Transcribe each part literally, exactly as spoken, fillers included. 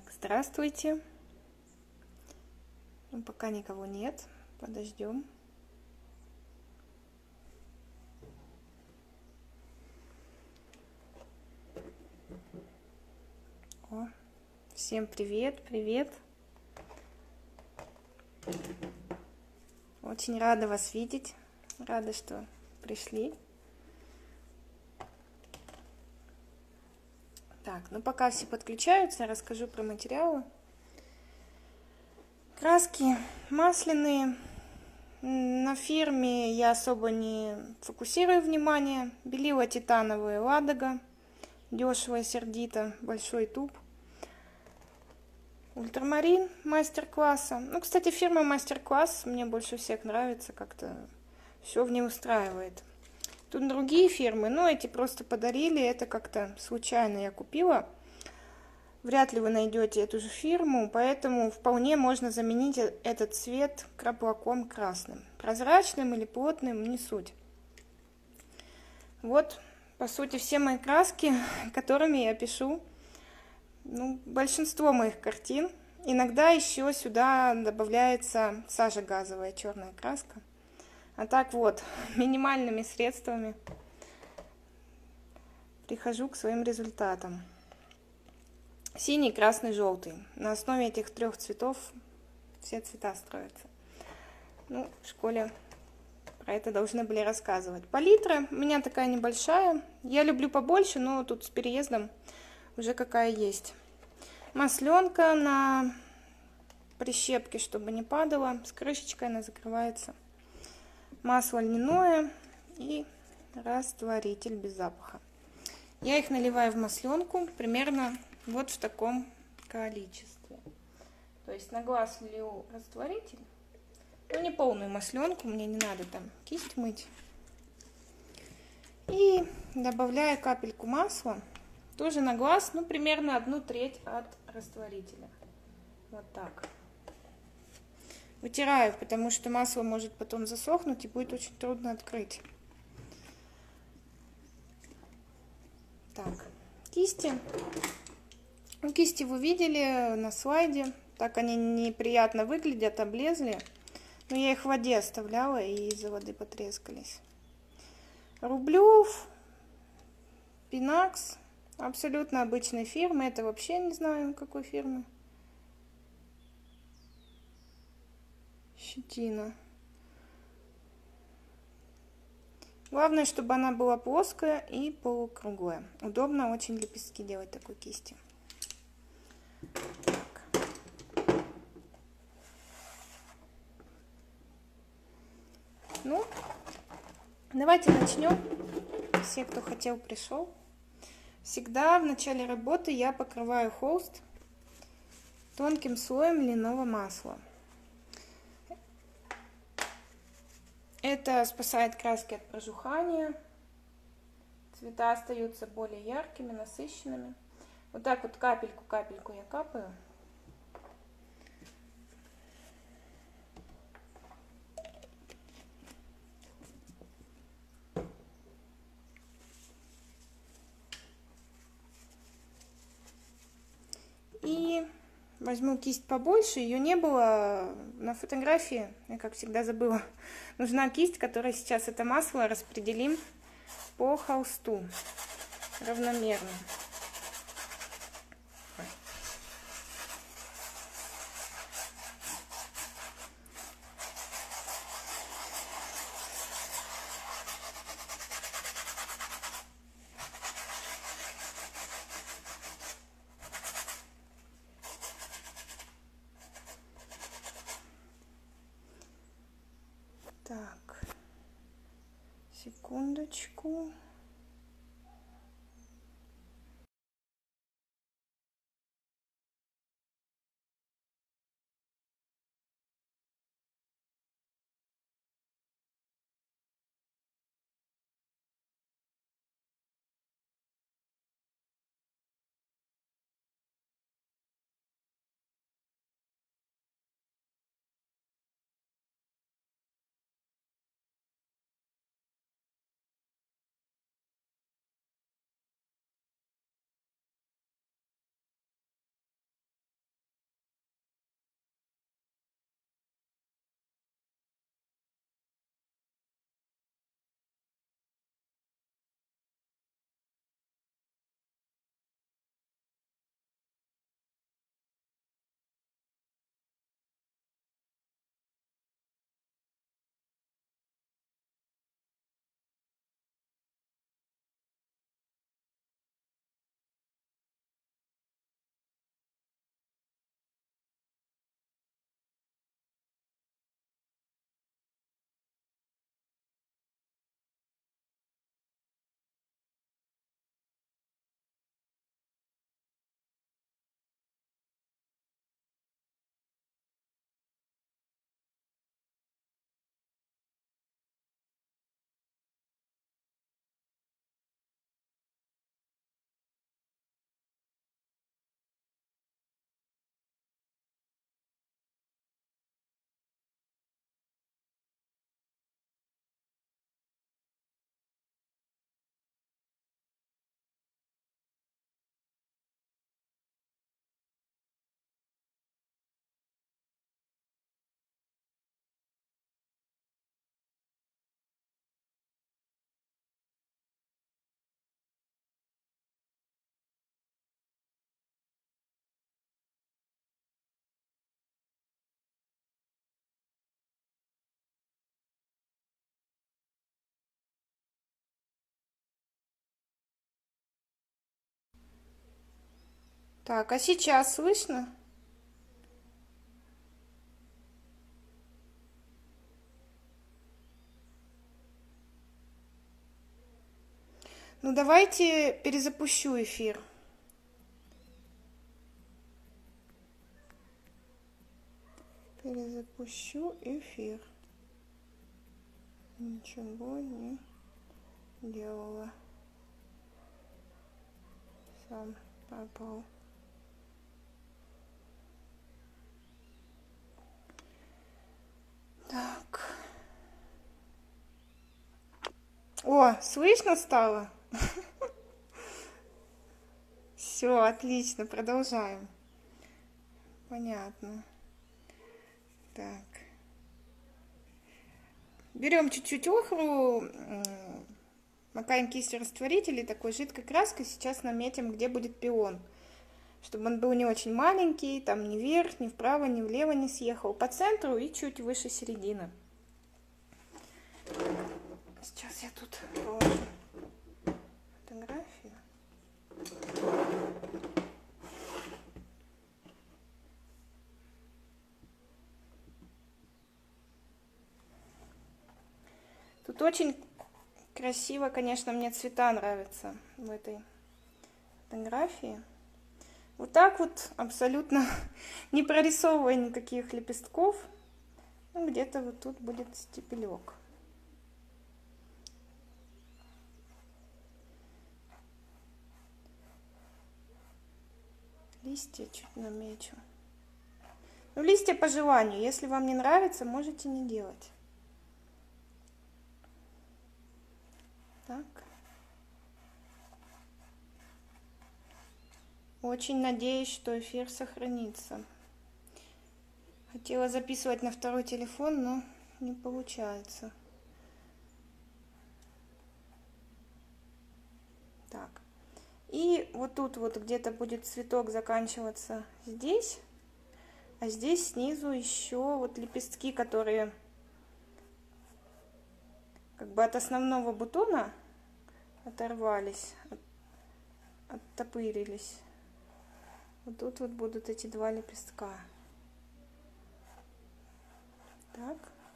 Так, здравствуйте. Ну, пока никого нет. Подождем. О, всем привет, привет. Очень рада вас видеть. Рада, что пришли. Так, ну пока все подключаются, я расскажу про материалы. Краски масляные. На фирме я особо не фокусирую внимание. Белила титановые Ладога. Дешево и сердито. Большой туб. Ультрамарин мастер-класса. Ну, кстати, фирма мастер-класс мне больше всех нравится. Как-то все в ней устраивает. Тут другие фирмы, но эти просто подарили. Это как-то случайно я купила. Вряд ли вы найдете эту же фирму, поэтому вполне можно заменить этот цвет краплаком красным. Прозрачным или плотным, не суть. Вот, по сути, все мои краски, которыми я пишу, ну, большинство моих картин. Иногда еще сюда добавляется сажа газовая, черная краска. А так вот, минимальными средствами прихожу к своим результатам. Синий, красный, желтый. На основе этих трех цветов все цвета строятся. Ну, в школе про это должны были рассказывать. Палитра у меня такая небольшая. Я люблю побольше, но тут с переездом уже какая есть. Масленка на прищепке, чтобы не падала. С крышечкой она закрывается. Масло льняное и растворитель без запаха. Я их наливаю в масленку примерно вот в таком количестве. То есть на глаз лью растворитель. Ну, не полную масленку, мне не надо там кисть мыть. И добавляю капельку масла. Тоже на глаз, ну, примерно одну треть от растворителя. Вот так. Вытираю, потому что масло может потом засохнуть и будет очень трудно открыть. Так, кисти. Ну, кисти вы видели на слайде. Так они неприятно выглядят, облезли. Но я их в воде оставляла и из-за воды потрескались. Рублев, Пинакс. Абсолютно обычной фирмы. Это вообще не знаю, какой фирмы. Щетина. Главное, чтобы она была плоская и полукруглая. Удобно очень лепестки делать такой кисти. Так. Ну, давайте начнем. Все, кто хотел, пришел. Всегда в начале работы я покрываю холст тонким слоем льняного масла. Это спасает краски от прожухания. Цвета остаются более яркими, насыщенными. Вот так вот капельку-капельку я капаю. И возьму кисть побольше. Ее не было на фотографии. Я, как всегда, забыла. Нужна кисть, которая сейчас это масло распределим по холсту равномерно. Так, секундочку. Так, а сейчас слышно? Ну, давайте перезапущу эфир. Перезапущу эфир. Ничего не делала. Сам пропал. Так. О, слышно стало? Все, отлично, продолжаем. Понятно. Так. Берем чуть-чуть охру, макаем кистью растворитель такой жидкой краской. Сейчас наметим, где будет пион. Чтобы он был не очень маленький, там ни вверх, ни вправо, ни влево не съехал. По центру и чуть выше середины. Сейчас я тут положу фотографию. Тут очень красиво, конечно, мне цвета нравятся в этой фотографии. Вот так вот, абсолютно не прорисовывая никаких лепестков, ну, где-то вот тут будет стебелек. Листья чуть намечу. Ну, листья по желанию. Если вам не нравится, можете не делать. Так. Очень надеюсь, что эфир сохранится. Хотела записывать на второй телефон, но не получается. Так. И вот тут вот где-то будет цветок заканчиваться здесь. А здесь снизу еще вот лепестки, которые как бы от основного бутона оторвались, от, оттопырились. Вот тут вот будут эти два лепестка. Так.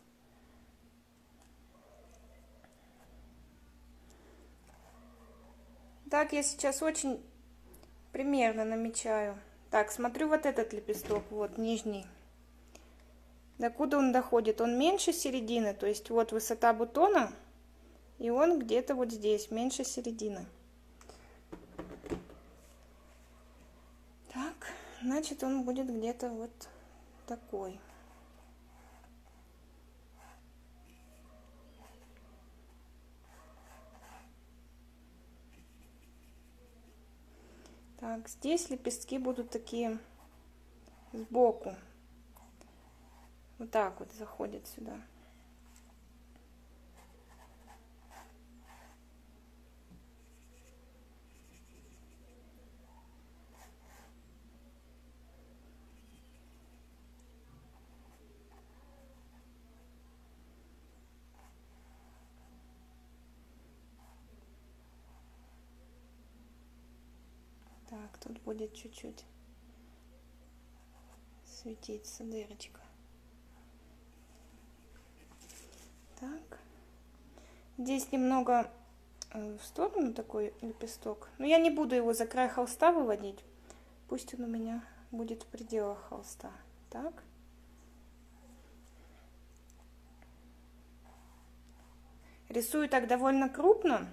Так, я сейчас очень примерно намечаю. Так, смотрю вот этот лепесток, вот нижний. Докуда он доходит? Он меньше середины, то есть вот высота бутона, и он где-то вот здесь, меньше середины. Так, значит, он будет где-то вот такой. Так, здесь лепестки будут такие сбоку. Вот так вот заходят сюда. Так, тут будет чуть-чуть светиться дырочка. Так. Здесь немного в сторону такой лепесток. Но я не буду его за край холста выводить. Пусть он у меня будет в пределах холста. Так. Рисую так довольно крупно.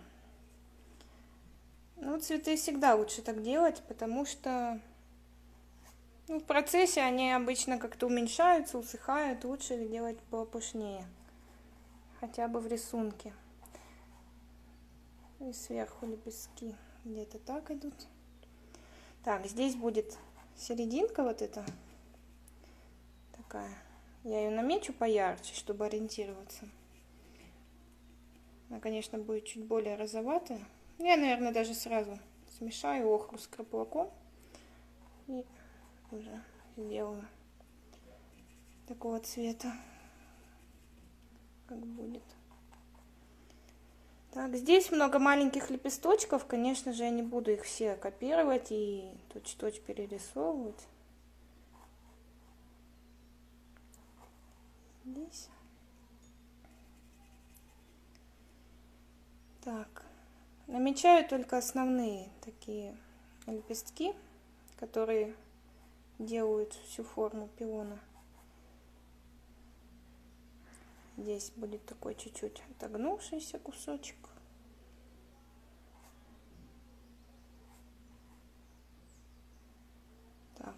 Ну, цветы всегда лучше так делать, потому что ну, в процессе они обычно как-то уменьшаются, усыхают. Лучше их делать попушнее. Хотя бы в рисунке. И сверху лепестки где-то так идут. Так, здесь будет серединка вот эта такая. Я ее намечу поярче, чтобы ориентироваться. Она, конечно, будет чуть более розоватая. Я, наверное, даже сразу смешаю охру с краплаком и уже сделаю такого цвета, как будет. Так, здесь много маленьких лепесточков, конечно же, я не буду их все копировать и точь-в-точь перерисовывать. Здесь. Так, намечаю только основные такие лепестки, которые делают всю форму пиона. Здесь будет такой чуть-чуть отогнувшийся кусочек. Так.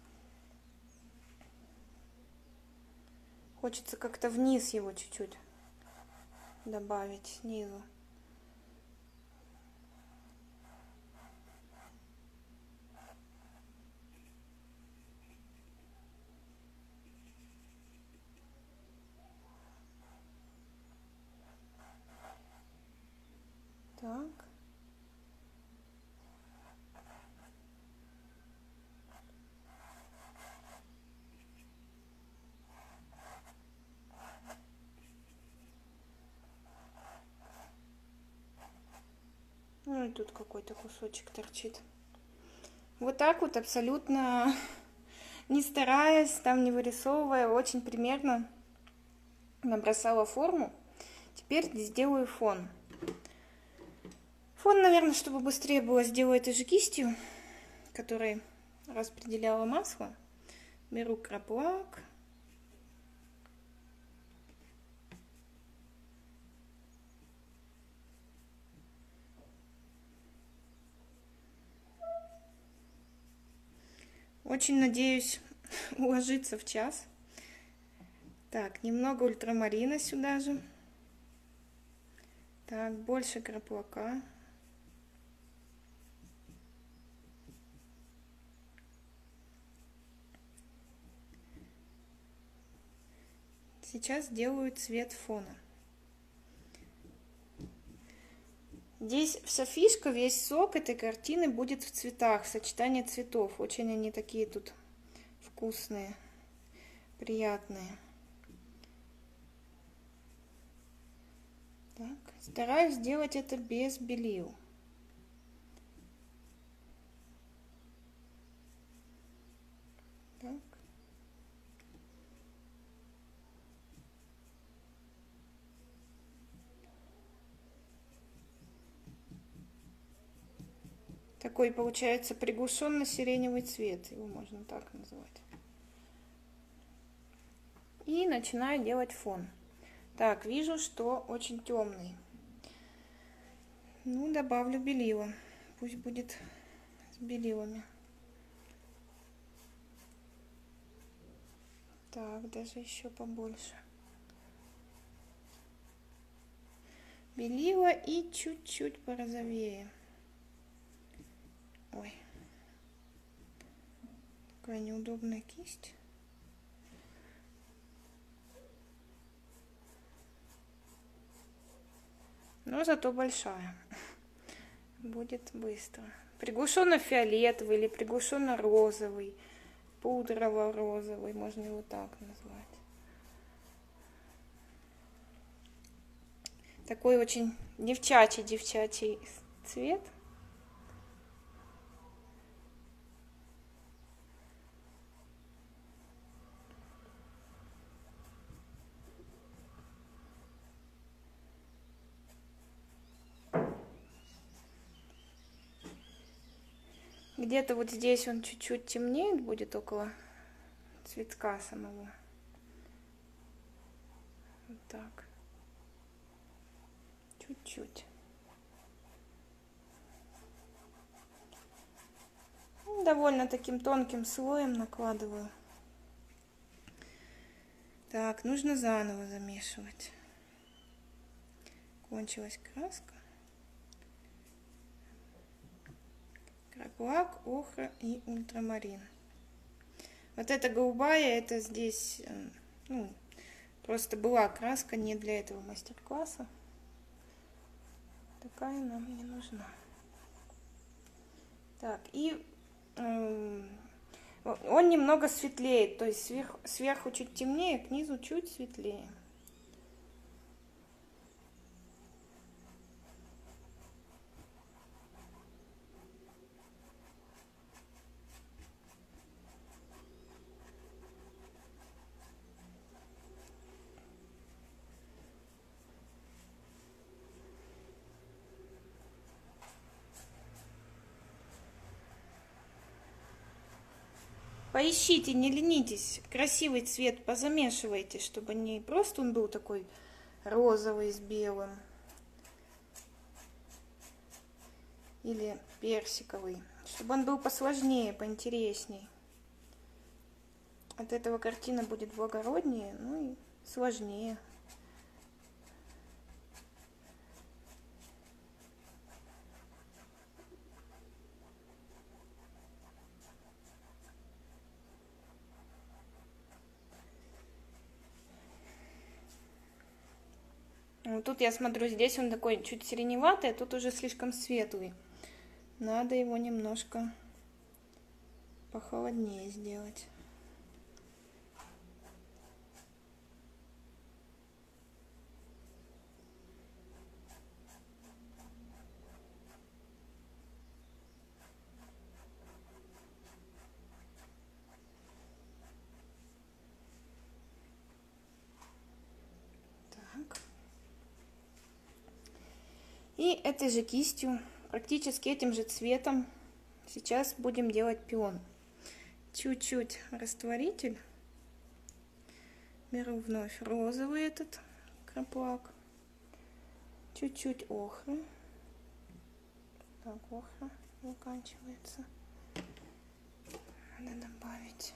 Хочется как-то вниз его чуть-чуть добавить снизу. Так. Ну и тут какой-то кусочек торчит. Вот так вот, абсолютно не стараясь, там не вырисовывая, очень примерно набросала форму. Теперь сделаю фон. Фон, наверное, чтобы быстрее было, сделаю этой же кистью, которой распределяла масло. Беру краплак. Очень надеюсь уложиться в час. Так, немного ультрамарина сюда же. Так, больше краплака. Сейчас делаю цвет фона. Здесь вся фишка, весь сок этой картины будет в цветах, сочетание цветов. Очень они такие тут вкусные, приятные. Так, стараюсь сделать это без белил. Так. Такой получается приглушенно-сиреневый цвет, его можно так назвать. И начинаю делать фон. Так, вижу, что очень темный. Ну, добавлю белила. Пусть будет с белилами. Так, даже еще побольше. Белила и чуть-чуть порозовее. Ой, такая неудобная кисть. Но зато большая. Будет быстро. Приглушенно-фиолетовый или приглушенно-розовый, пудрово-розовый, можно его так назвать. Такой очень девчачий-девчачий цвет. Где-то вот здесь он чуть-чуть темнеет, будет около цветка самого. Вот так. Чуть-чуть. Довольно таким тонким слоем накладываю. Так, нужно заново замешивать. Кончилась краска. Краплак, охра и ультрамарин. Вот эта голубая, это здесь, ну, просто была краска не для этого мастер-класса. Такая нам не нужна. Так, и э, он немного светлеет, то есть сверх, сверху чуть темнее, к низу чуть светлее. поищите, не ленитесь, красивый цвет позамешивайте, чтобы не просто он был такой розовый с белым или персиковый, чтобы он был посложнее, поинтересней. От этого картина будет благороднее, ну и сложнее. Вот тут я смотрю, здесь он такой чуть сиреневатый, а тут уже слишком светлый. Надо его немножко похолоднее сделать. И этой же кистью, практически этим же цветом, сейчас будем делать пион. Чуть-чуть растворитель. Беру вновь розовый этот краплак. Чуть-чуть охры. Так, охра заканчивается. Надо добавить.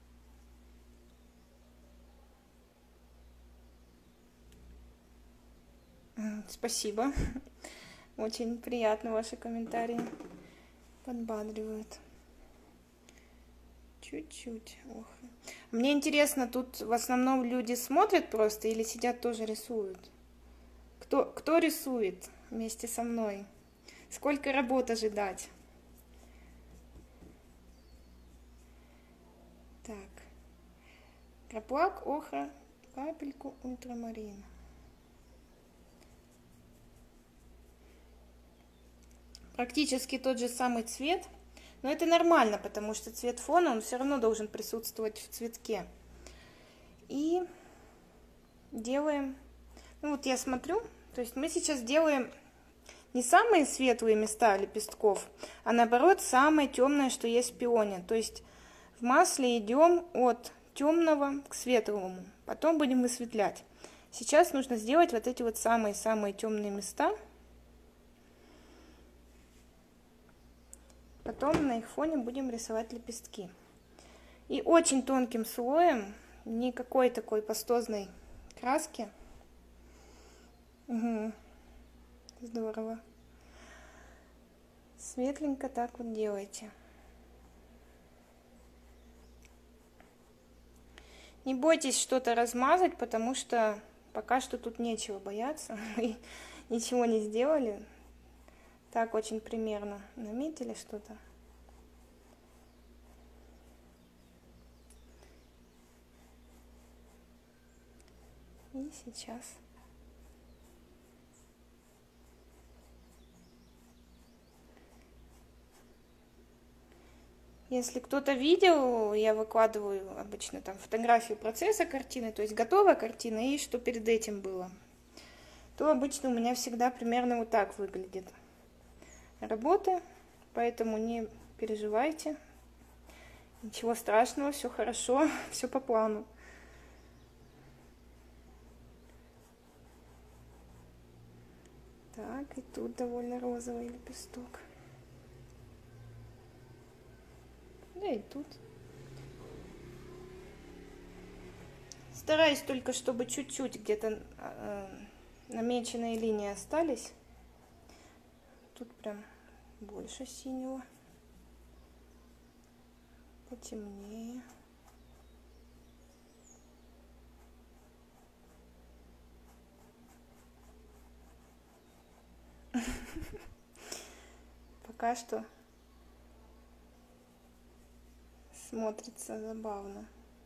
Спасибо. Очень приятно ваши комментарии. Подбадривают. Чуть-чуть. Ох. Мне интересно, тут в основном люди смотрят просто или сидят тоже рисуют? Кто, кто рисует вместе со мной? Сколько работ ожидать? Так. Краплак, охра, капельку ультрамарина. Практически тот же самый цвет, но это нормально, потому что цвет фона, он все равно должен присутствовать в цветке. И делаем, ну вот я смотрю, то есть мы сейчас делаем не самые светлые места лепестков, а наоборот самое темное, что есть в пионе. То есть в масле идем от темного к светлому, потом будем высветлять. Сейчас нужно сделать вот эти вот самые-самые темные места. Потом на их фоне будем рисовать лепестки. И очень тонким слоем, никакой такой пастозной краски. Угу. Здорово. Светленько так вот делайте. Не бойтесь что-то размазать, потому что пока что тут нечего бояться. Мы ничего не сделали. Так очень примерно наметили что-то. И сейчас. Если кто-то видел, я выкладываю обычно там фотографию процесса картины, то есть готовая картина и что перед этим было, то обычно у меня всегда примерно вот так выглядит работы, поэтому не переживайте, ничего страшного, все хорошо, все по плану. Так, и тут довольно розовый лепесток. Да и тут. Стараюсь только, чтобы чуть-чуть где-то э, намеченные линии остались. Тут прям больше синего, потемнее. Пока что смотрится забавно.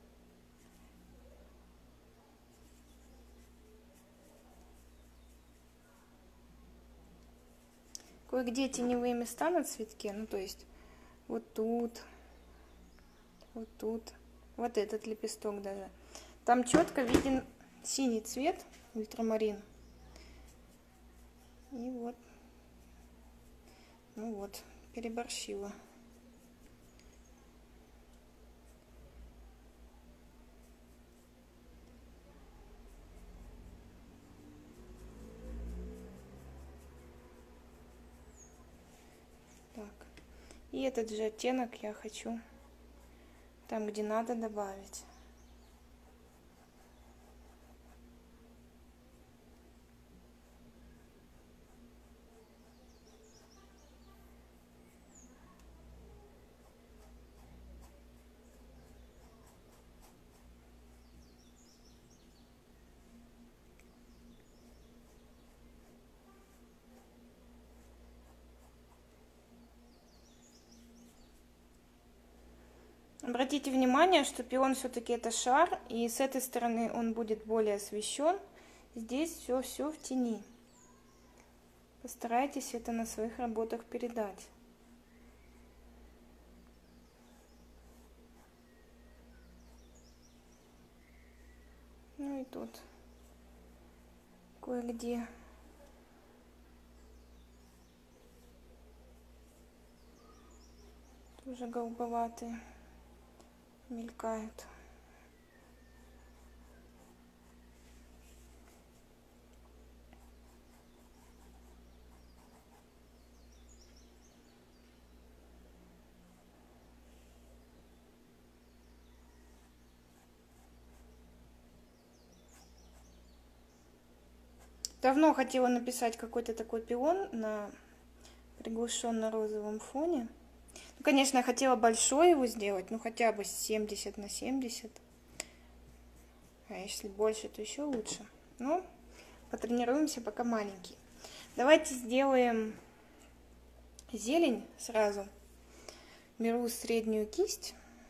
Кое-где теневые места на цветке, ну то есть вот тут, вот тут, вот этот лепесток даже. Там четко виден синий цвет, ультрамарин. И вот, ну вот, переборщила. И этот же оттенок я хочу там, где надо, добавить. Обратите внимание, что пион все-таки это шар, и с этой стороны он будет более освещен. Здесь все-все в тени. Постарайтесь это на своих работах передать. Ну и тут кое-где тоже голубоватые мелькают. Давно хотела написать какой-то такой пион на приглушенно-розовом фоне. Ну, конечно, я хотела большой его сделать, ну хотя бы семьдесят на семьдесят. А если больше, то еще лучше. Ну, потренируемся, пока маленький. Давайте сделаем зелень сразу. Беру среднюю кисть.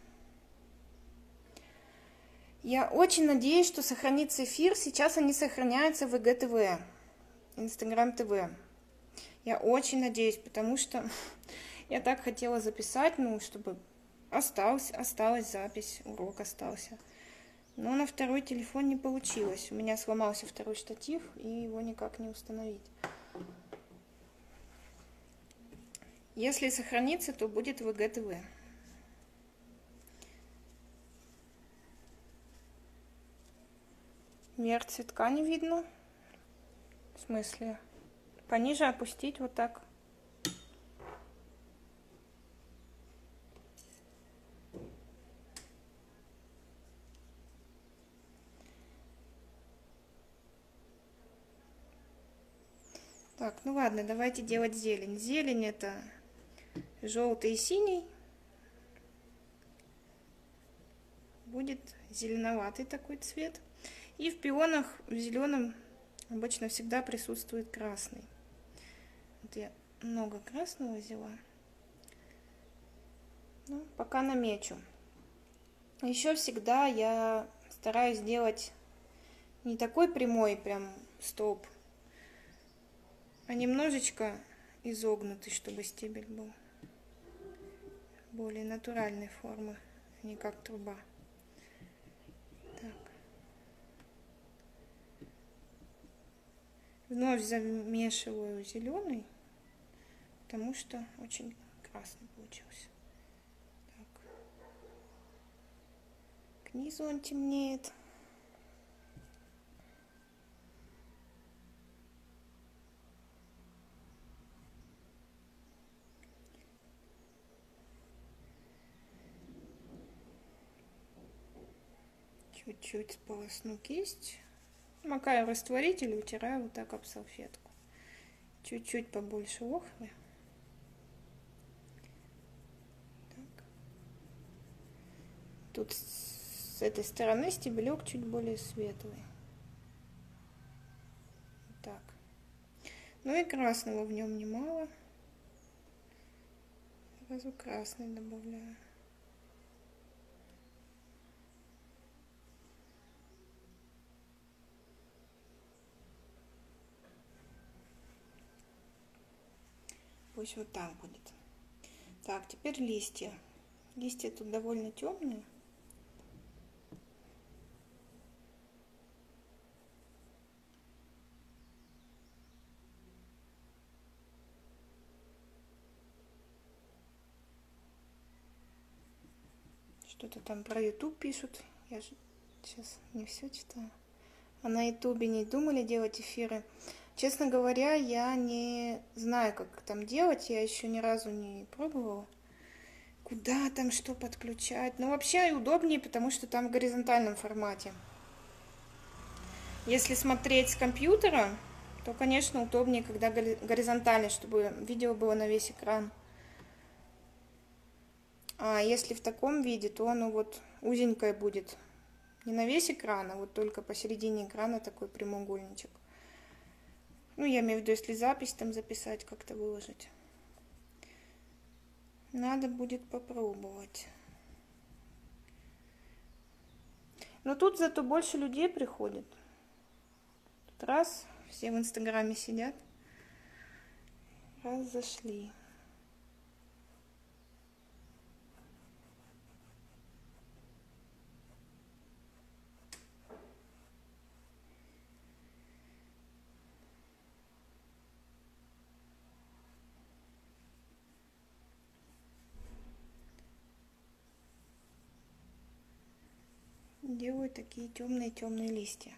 Я очень надеюсь, что сохранится эфир. Сейчас они сохраняются в ИГТВ, Инстаграм ТВ. Я очень надеюсь, потому что я так хотела записать, ну, чтобы осталась, осталась запись, урок остался. Но на второй телефон не получилось. У меня сломался второй штатив, и его никак не установить. Если сохранится, то будет в ИГТВ. Верх цветка не видно. В смысле? Пониже опустить вот так. Так, ну ладно, давайте делать зелень. Зелень это желтый и синий. Будет зеленоватый такой цвет. И в пионах в зеленом обычно всегда присутствует красный. Вот я много красного взяла. Ну, пока намечу. Еще всегда я стараюсь сделать не такой прямой прям столб, а немножечко изогнутый, чтобы стебель был более натуральной формы, а не как труба. Так. Вновь замешиваю зеленый, потому что очень красный получился. Так. К низу он темнеет. Чуть-чуть сполосну кисть. Макаю в растворитель и утираю вот так об салфетку. Чуть-чуть побольше охры. Так. Тут с этой стороны стебелек чуть более светлый. Вот так. Ну и красного в нем немало. Сразу красный добавляю. Пусть вот так будет. Так, теперь листья. Листья тут довольно темные. Что-то там про YouTube пишут. Я же сейчас не все читаю. А на YouTube не думали делать эфиры? Честно говоря, я не знаю, как там делать. Я еще ни разу не пробовала. Куда там что подключать? Ну, вообще удобнее, потому что там в горизонтальном формате. Если смотреть с компьютера, то, конечно, удобнее, когда горизонтально, чтобы видео было на весь экран. А если в таком виде, то оно вот узенькое будет. Не на весь экран, а вот только посередине экрана такой прямоугольничек. Ну, я имею в виду, если запись там записать, как-то выложить. Надо будет попробовать. Но тут зато больше людей приходит. Тут раз, все в Инстаграме сидят. Раз зашли. Делаю такие темные-темные листья.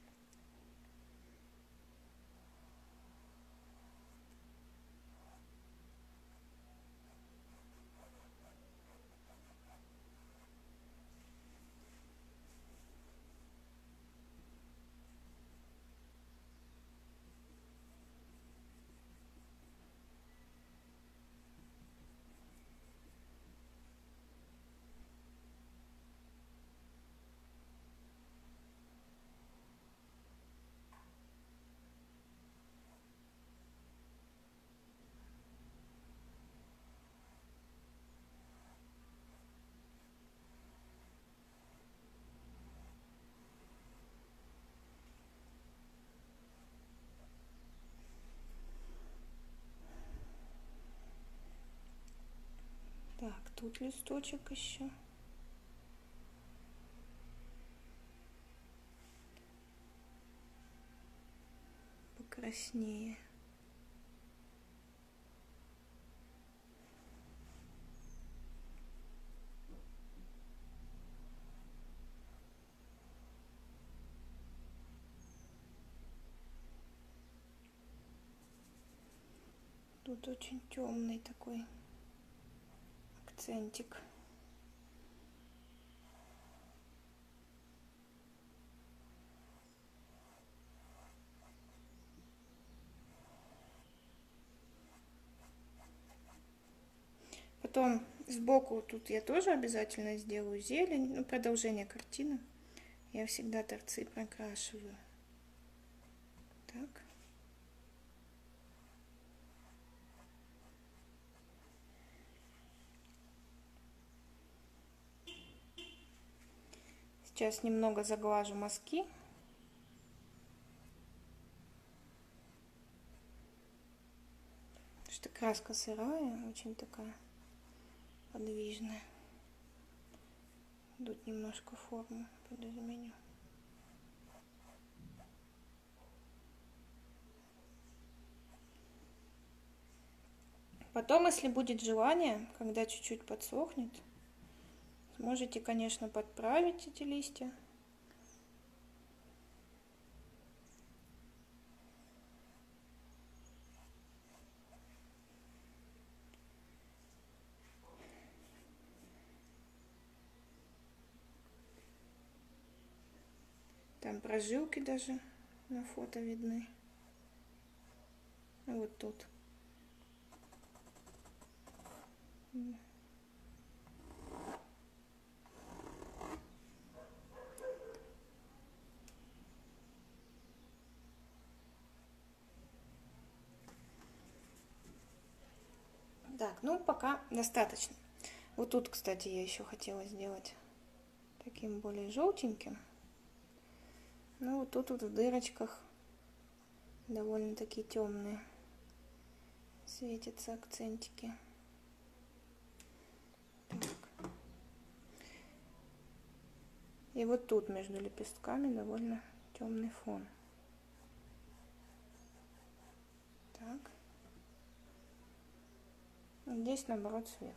Так, тут листочек еще. Покраснее. Тут очень темный такой акцентик. Потом сбоку тут я тоже обязательно сделаю зелень, ну, продолжение картины. Я всегда торцы прокрашиваю. Так. Сейчас немного заглажу мазки. Потому что краска сырая, очень такая подвижная. Тут немножко форму подизменю. Потом, если будет желание, когда чуть-чуть подсохнет, сможете, конечно, подправить эти листья. Там прожилки даже на фото видны. Вот тут. Так, ну пока достаточно. Вот тут, кстати, я еще хотела сделать таким более желтеньким. Ну вот тут вот в дырочках довольно-таки темные светятся акцентики. Так. И вот тут между лепестками довольно темный фон. Так. Здесь наоборот светлый.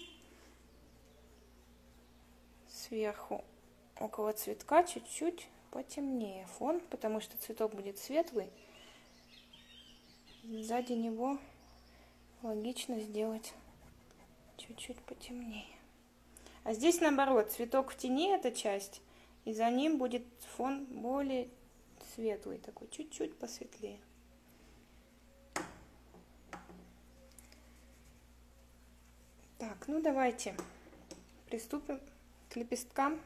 Сверху около цветка чуть-чуть потемнее фон, потому что цветок будет светлый. Сзади него логично сделать чуть-чуть потемнее. А здесь наоборот, цветок в тени, эта часть, и за ним будет фон более светлый, такой чуть-чуть посветлее. Так, ну давайте приступим к лепесткам.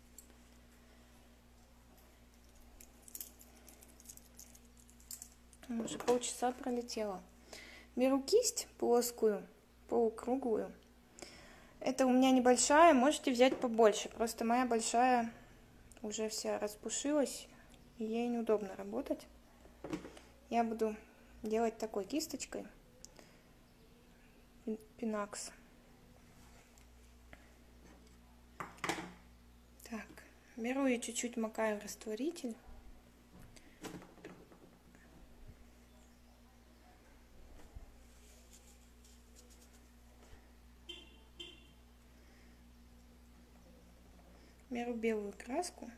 Уже полчаса пролетело. Беру кисть плоскую, полукруглую. Это у меня небольшая, можете взять побольше. Просто моя большая уже вся распушилась, и ей неудобно работать. Я буду делать такой кисточкой. Пинакс. Так, беру и чуть-чуть макаю в растворитель. Беру белую краску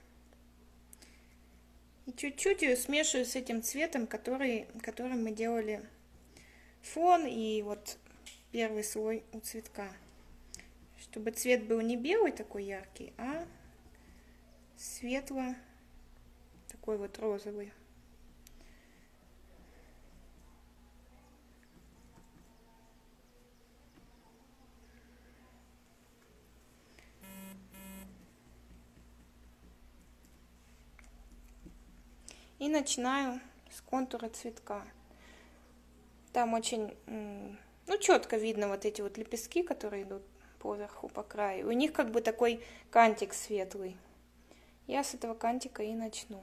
и чуть-чуть ее смешиваю с этим цветом, который, которым мы делали фон и вот первый слой у цветка. Чтобы цвет был не белый такой яркий, а светло такой вот розовый. И начинаю с контура цветка. Там очень, ну, четко видно вот эти вот лепестки, которые идут поверху, по краю. У них как бы такой кантик светлый. Я с этого кантика и начну.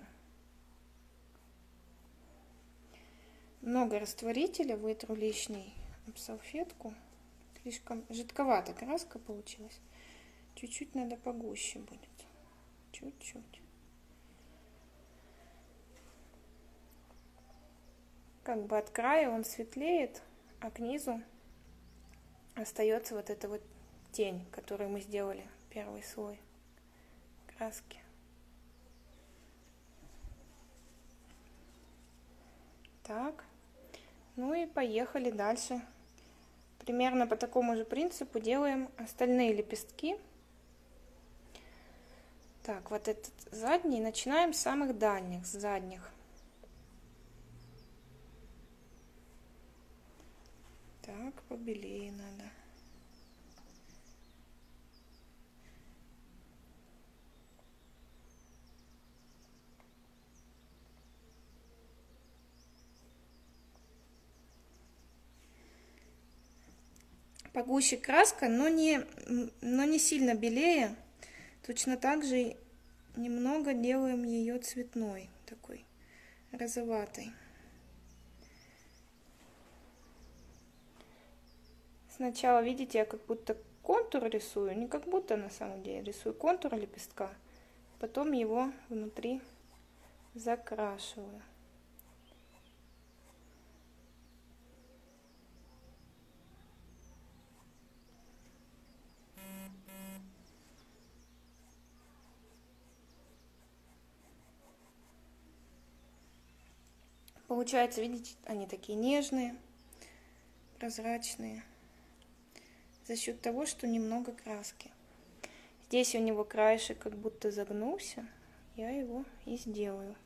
Много растворителя, вытру лишний об салфетку. Слишком жидковата краска получилась. Чуть-чуть надо погуще будет. Чуть-чуть. Как бы от края он светлеет, а к низу остается вот эта вот тень, которую мы сделали, первый слой краски. Так, ну и поехали дальше. Примерно по такому же принципу делаем остальные лепестки. Так, вот этот задний, начинаем с самых дальних, с задних. Так, побелее надо. Погуще краска, но не, но не сильно белее. Точно так же немного делаем ее цветной, такой розоватой. Сначала, видите, я как будто контур рисую, не как будто на самом деле рисую контур лепестка, потом его внутри закрашиваю. Получается, видите, они такие нежные, прозрачные, за счет того, что немного краски. Здесь у него краешек как будто загнулся, я его и сделаю.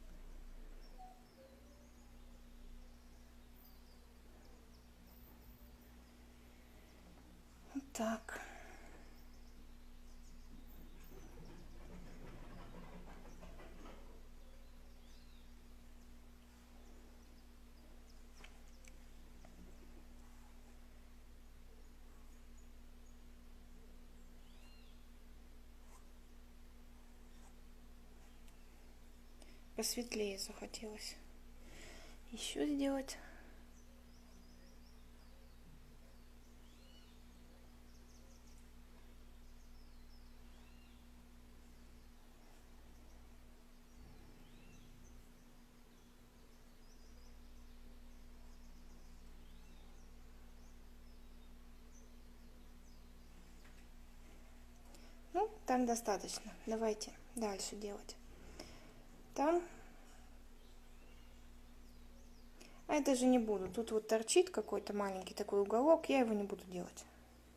Вот так. Посветлее захотелось еще сделать. Ну, так достаточно. Давайте дальше делать. там. А это же не буду. Тут вот торчит какой-то маленький такой уголок. Я его не буду делать.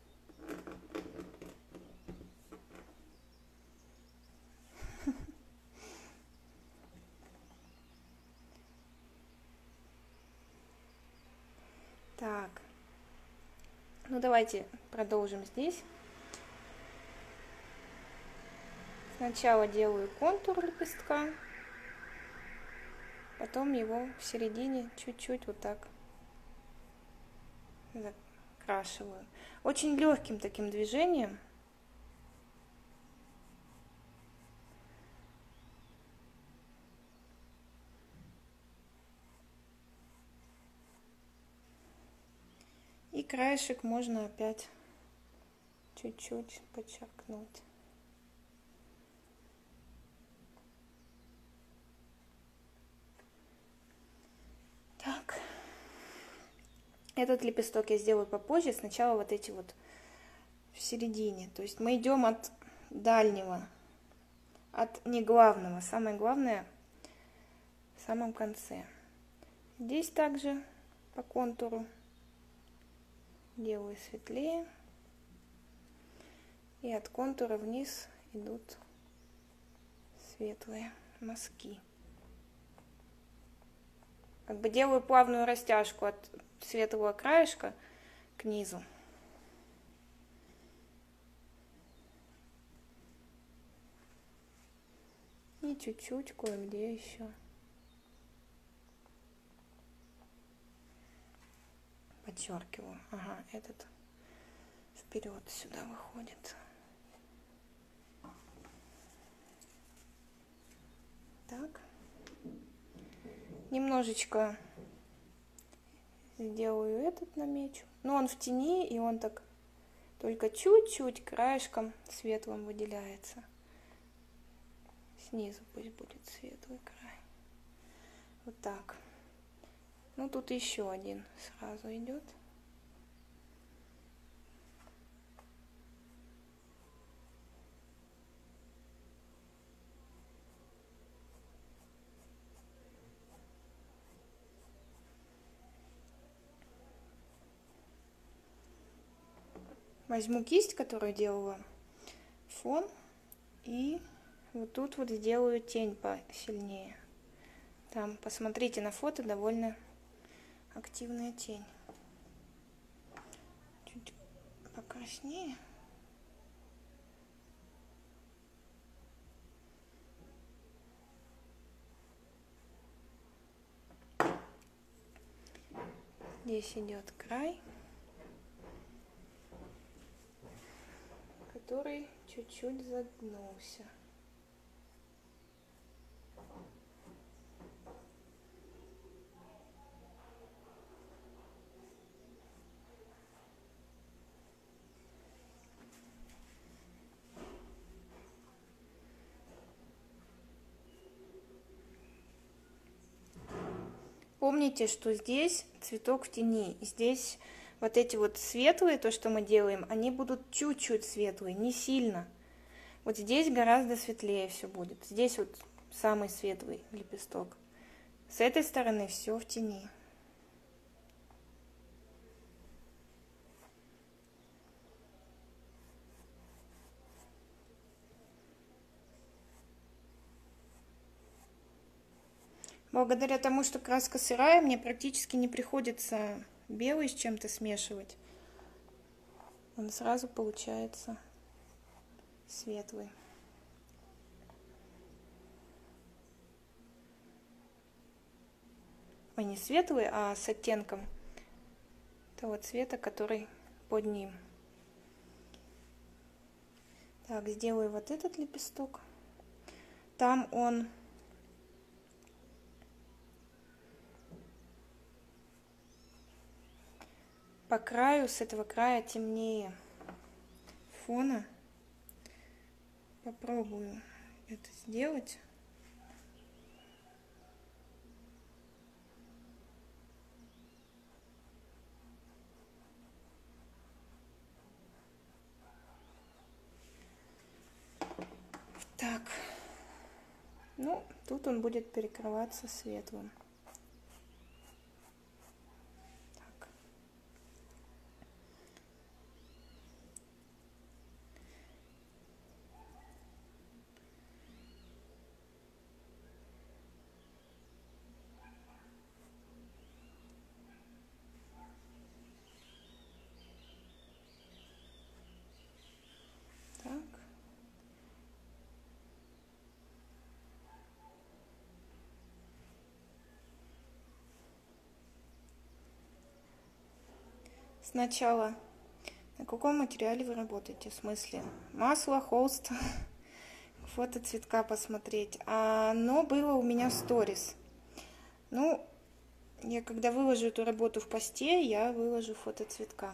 Так. Ну, давайте продолжим здесь. Сначала делаю контур лепестка. Потом его в середине чуть-чуть вот так закрашиваю. Очень легким таким движением. И краешек можно опять чуть-чуть подчеркнуть. Так. Этот лепесток я сделаю попозже. Сначала вот эти вот в середине. То есть мы идем от дальнего, от неглавного. Самое главное в самом конце. Здесь также по контуру делаю светлее. И от контура вниз идут светлые мазки. Как бы делаю плавную растяжку от светлого краешка к низу. И чуть-чуть кое-где еще подчеркиваю. Ага, этот вперед сюда выходит. Так. Немножечко сделаю этот, намечу. Но он в тени, и он так только чуть-чуть краешком светлым выделяется. Снизу пусть будет светлый край. Вот так. Ну, тут еще один сразу идет. Возьму кисть, которую делала, фон, и вот тут вот сделаю тень посильнее. Там, посмотрите на фото, довольно активная тень. Чуть покраснее. Здесь идет край, который чуть-чуть загнулся. Помните, что здесь цветок в тени. Здесь вот эти вот светлые, то, что мы делаем, они будут чуть-чуть светлые, не сильно. Вот здесь гораздо светлее все будет. Здесь вот самый светлый лепесток. С этой стороны все в тени. Благодаря тому, что краска сырая, мне практически не приходится белый с чем-то смешивать. Он сразу получается светлый. Ой, не светлый, а с оттенком того цвета, который под ним. Так, сделаю вот этот лепесток. Там он по краю, с этого края темнее фона. Попробую это сделать. Так. Ну, тут он будет перекрываться светлым. Так. Так. Сначала, на каком материале вы работаете? В смысле, масло, холст, фото цветка посмотреть. А оно было у меня в сторис. Ну, я когда выложу эту работу в посте, я выложу фото цветка.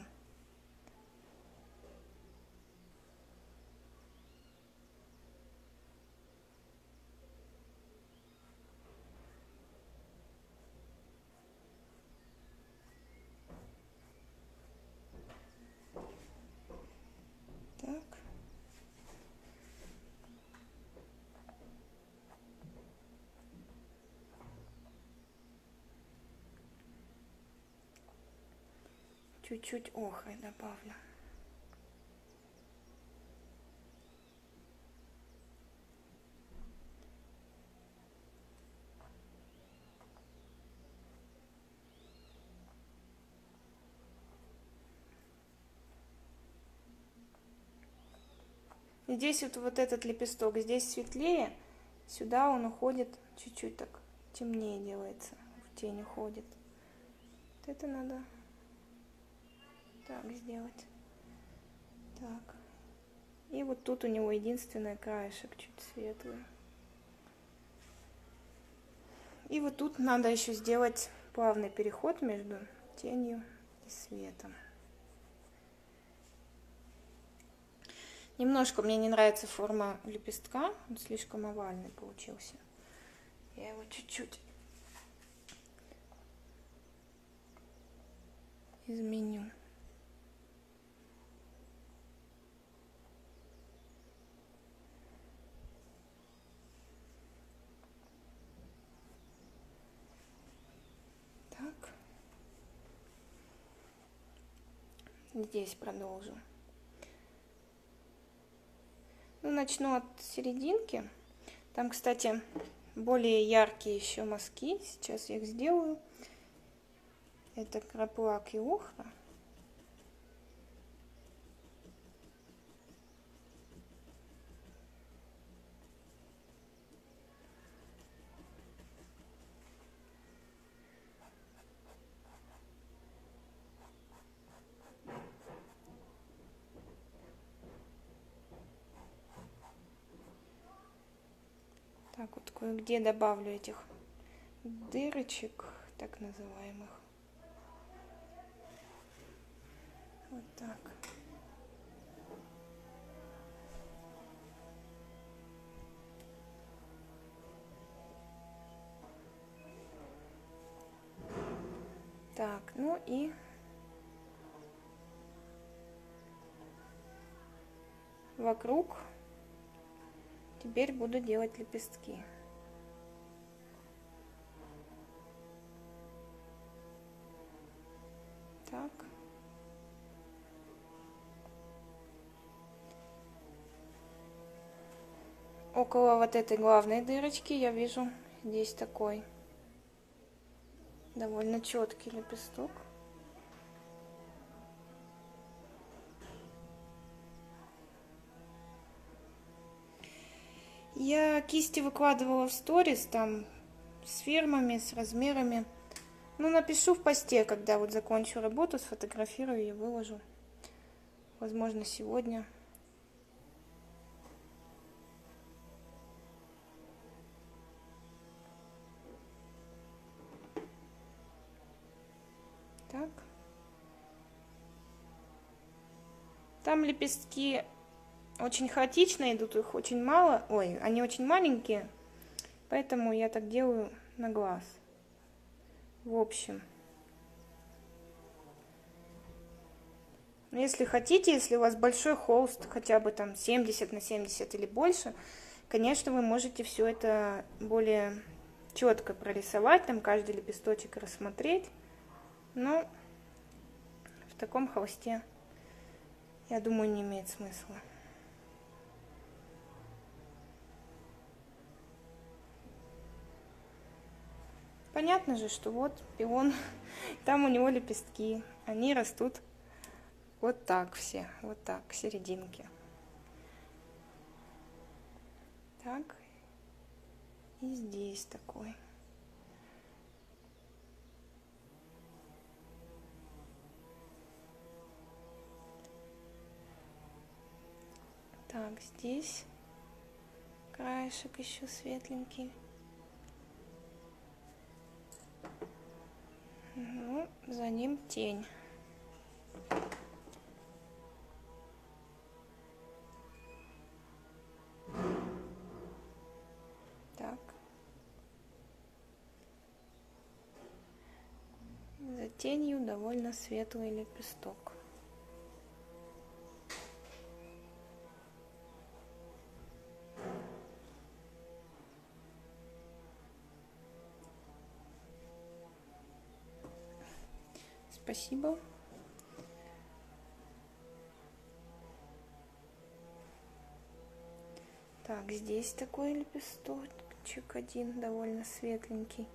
Так. Чуть-чуть охры добавлю. Здесь вот, вот этот лепесток, здесь светлее, сюда он уходит чуть-чуть так, темнее делается, в тень уходит. Вот это надо так сделать. Так. И вот тут у него единственный краешек чуть светлый. И вот тут надо еще сделать плавный переход между тенью и светом. Немножко мне не нравится форма лепестка, он слишком овальный получился. Я его чуть-чуть изменю. Так. Здесь продолжу. Ну, начну от серединки. Там, кстати, более яркие еще мазки. Сейчас я их сделаю. Это краплак и охра. Так вот, кое-где добавлю этих дырочек, так называемых. Вот так. Так, ну и вокруг теперь буду делать лепестки. Так. Около вот этой главной дырочки я вижу здесь такой довольно четкий лепесток. Я кисти выкладывала в сторис, там с фирмами, с размерами. Ну, напишу в посте, когда вот закончу работу, сфотографирую и выложу. Возможно, сегодня. Так. Там лепестки очень хаотично идут, их очень мало. Ой, они очень маленькие, поэтому я так делаю на глаз. В общем. Если хотите, если у вас большой холст, хотя бы там семьдесят на семьдесят или больше, Конечно, вы можете все это более четко прорисовать, там каждый лепесточек рассмотреть, но в таком холсте, я думаю, не имеет смысла. Понятно же, что вот пион, там у него лепестки, они растут вот так все, вот так, к серединке. Так, и здесь такой. Так, здесь краешек еще светленький. Ну, за ним тень. Так. За тенью довольно светлый лепесток. Спасибо. Так, здесь такой лепесточек один, довольно светленький.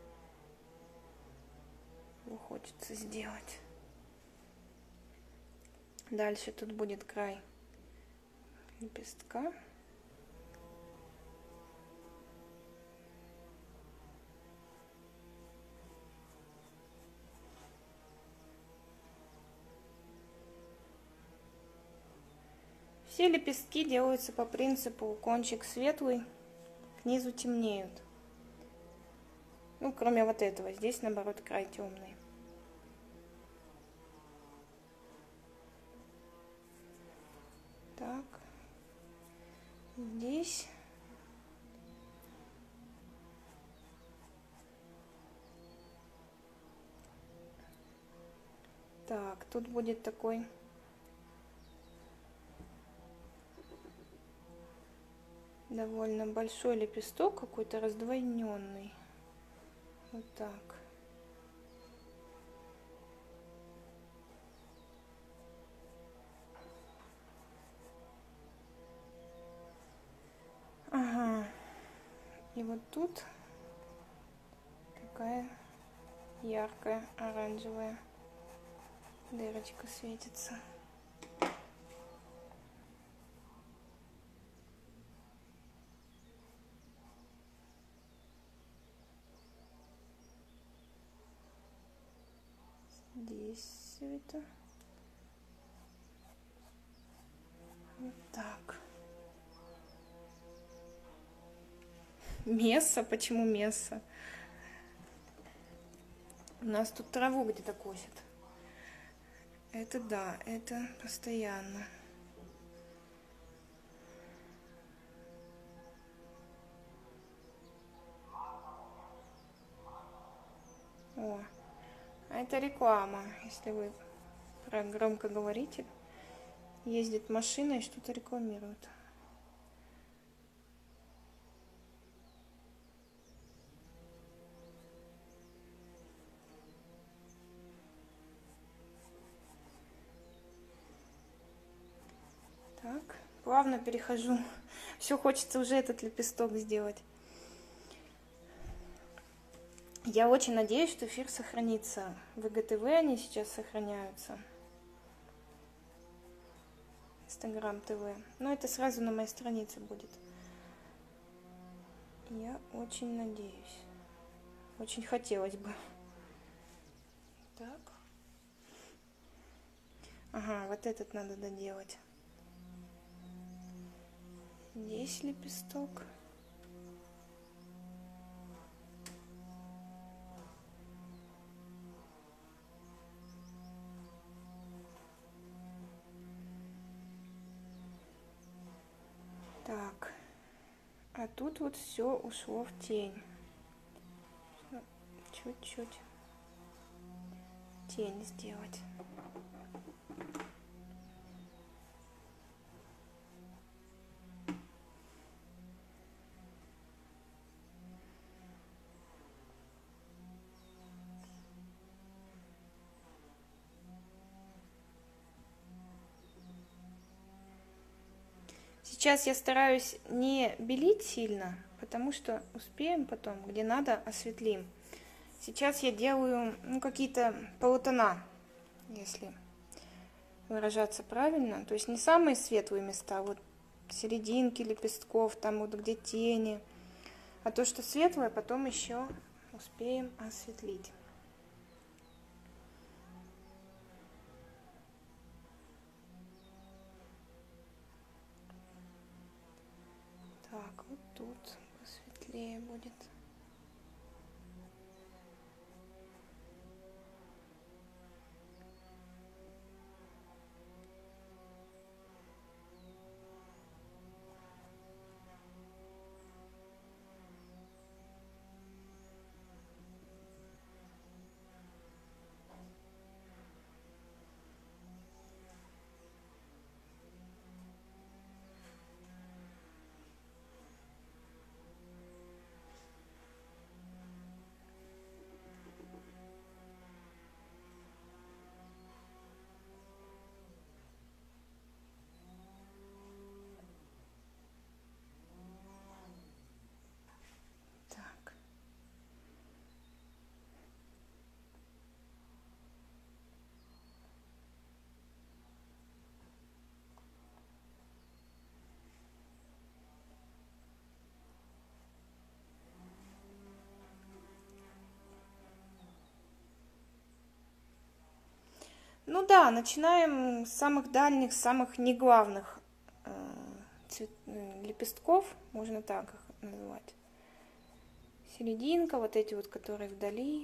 Его хочется сделать. Дальше тут будет край лепестка. Все лепестки делаются по принципу кончик светлый, к низу темнеют. Ну, кроме вот этого. Здесь, наоборот, край темный. Так. Здесь. Так, тут будет такой довольно большой лепесток, какой-то раздвоенный. Вот так. Ага. И вот тут такая яркая оранжевая дырочка светится. Здесь все это. Вот так. Месса? Почему месса? У нас тут траву где-то косят. Это да, это постоянно. О, а это реклама, если вы про громкоговоритель. Ездит машина и что-то рекламирует. Так, плавно перехожу. Все, хочется уже этот лепесток сделать. Я очень надеюсь, что эфир сохранится. В и гэ тэ вэ они сейчас сохраняются. Инстаграм тэ вэ. Но это сразу на моей странице будет. Я очень надеюсь. Очень хотелось бы. Так. Ага, вот этот надо доделать. Здесь лепесток. Так, а тут вот все ушло в тень. Чуть-чуть тень сделать. Сейчас я стараюсь не белить сильно, потому что успеем потом, где надо, осветлим. Сейчас я делаю ну, какие-то полутона, если выражаться правильно. То есть не самые светлые места, вот серединки лепестков, там вот где тени. А то, что светлое, потом еще успеем осветлить. Так, вот тут посветлее будет. Так. Ну да, начинаем с самых дальних, самых неглавных э, цвет, э, лепестков, можно так их называть. Серединка, вот эти вот, которые вдали.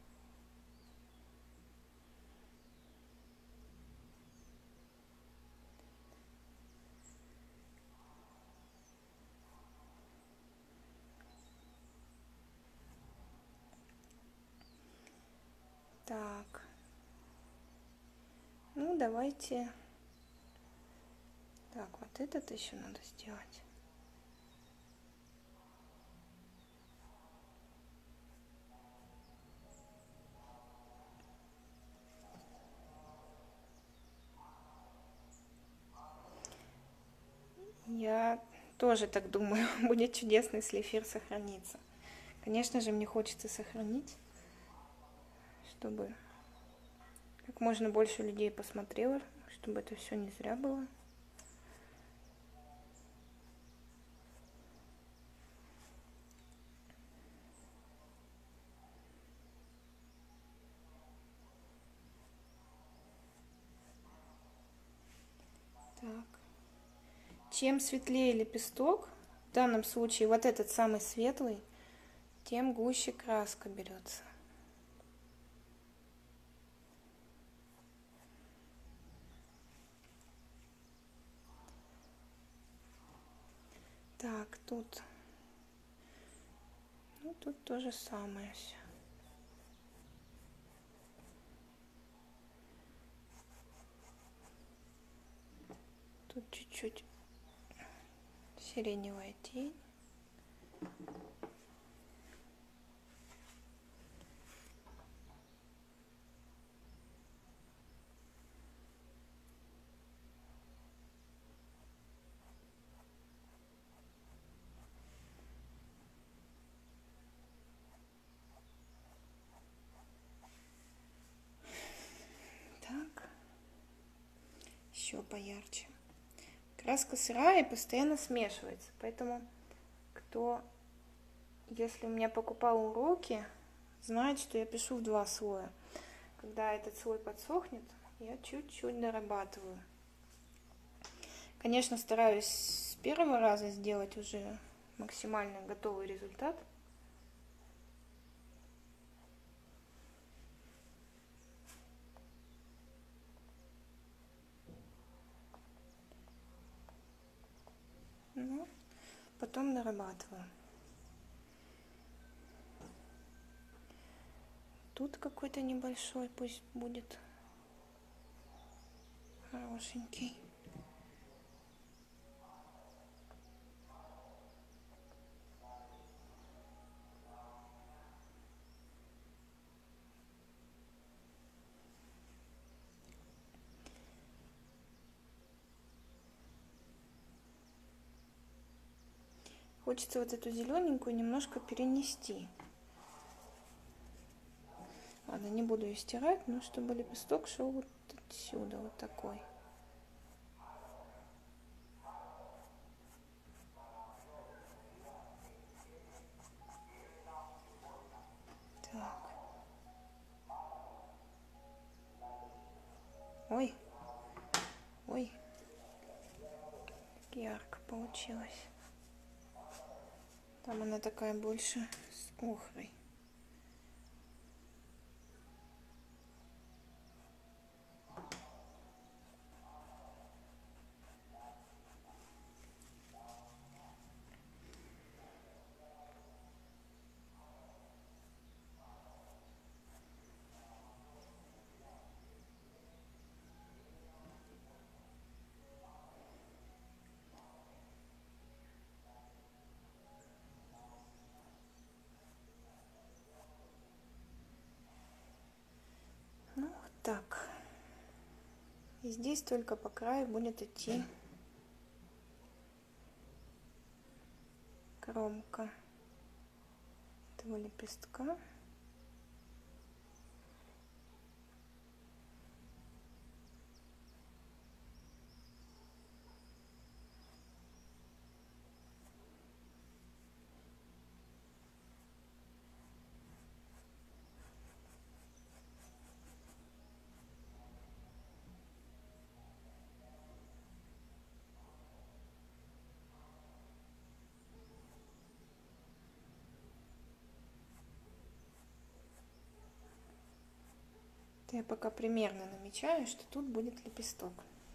Так. Ну, давайте. Так, вот этот еще надо сделать. Я тоже так думаю. Будет чудесно, если эфир сохранится. Конечно же, мне хочется сохранить, чтобы как можно больше людей посмотрело, чтобы это все не зря было. Так. Чем светлее лепесток, в данном случае вот этот самый светлый, тем гуще краска берется. Так, тут, ну, тут то же самое все. Тут чуть-чуть сиреневая тень. Так, еще поярче. Краска сырая и постоянно смешивается, поэтому кто, если у меня покупал уроки, знает, что я пишу в два слоя. Когда этот слой подсохнет, я чуть-чуть дорабатываю. Конечно, стараюсь с первого раза сделать уже максимально готовый результат. Но потом дорабатываю. Тут какой-то небольшой пусть будет хорошенький. Хочется вот эту зелененькую немножко перенести. Ладно, не буду ее стирать, но чтобы лепесток шел вот отсюда, вот такой. Так. Ой, ой, ярко получилось. Там она такая больше с охрой. Ну, вот так. И здесь только по краю будет идти кромка этого лепестка. Я пока примерно намечаю, что тут будет лепесток.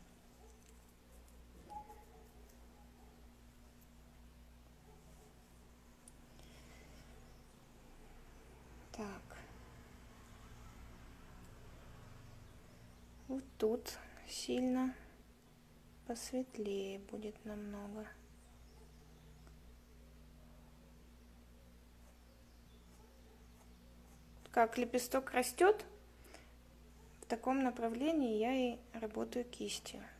Так. Вот тут сильно посветлее будет намного. Как лепесток растет, в таком направлении я и работаю кистью.